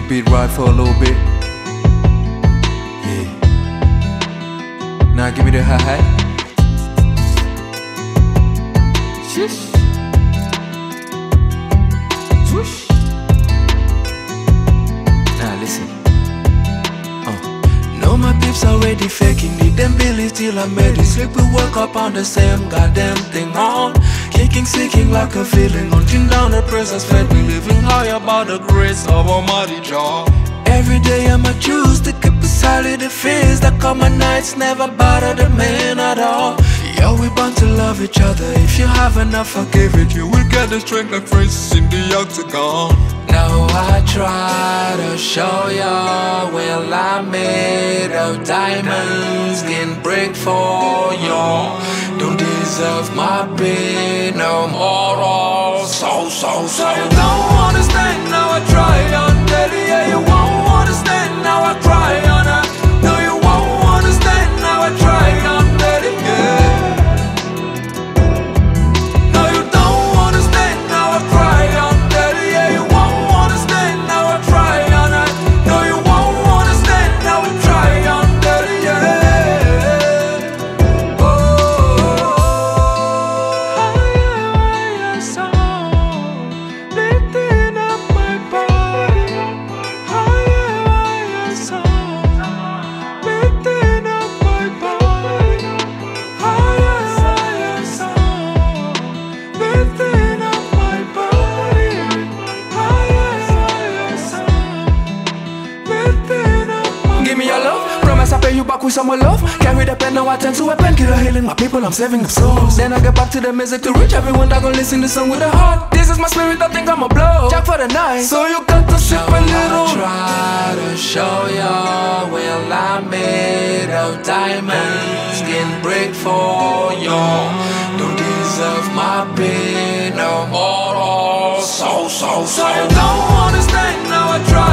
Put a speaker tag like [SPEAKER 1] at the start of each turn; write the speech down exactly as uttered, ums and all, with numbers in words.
[SPEAKER 1] beat ride for a little bit. Yeah. Now give me the hi-hat. Shish. Swoosh. Now listen. Uh. Know my peeps already faking, need them billies till I'm ready. Sleep, we work up on the same goddamn thing on. Kicking, seeking like a feeling, hunting down the presence fed me, living high about the grace of Almighty Jah. Every day I'ma choose to keep aside the fears that come at nights, never bother the man at all. Yo, we bound to love each other. If you have enough, I give it. You will get the strength like friends in the octagon. Now I try to show ya, well I'm made of diamonds, can break for ya. Don't deserve my pain no more. So, so, so you don't understand, now I try on daddy. Yeah, you won't understand, now I cry on her. No, you won't understand, now I try on daddy. Yeah. No, you don't understand, now I cry on daddy. Yeah, you won't understand, now I try on her. No, you won't understand, now I try on daddy. Yeah. Give me your love, promise I pay you back with some more love. Carry the pen, now I turn to a painkiller, healing my people, I'm saving the souls. Then I get back to the music to reach everyone that gon' listen to the song with a heart. This is my spirit, I think I'ma blow Jack for the night, so you got to sip a little. I try to show ya, well I'm made of diamonds, can break for ya. Don't deserve my pain no more. So, so, so you don't understand, now I try